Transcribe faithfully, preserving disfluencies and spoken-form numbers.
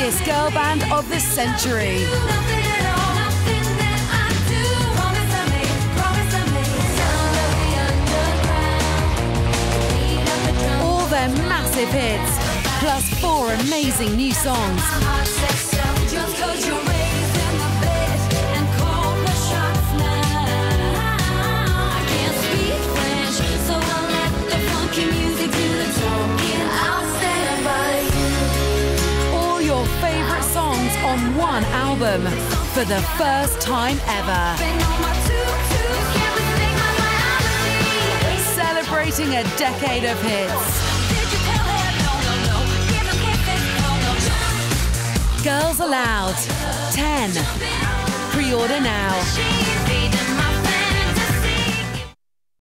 biggest girl band of the century. All their massive hits, plus four amazing new songs. All your favourite songs on one album for the first time ever. Celebrating a decade of hits. Girls Aloud, ten. Pre-order now.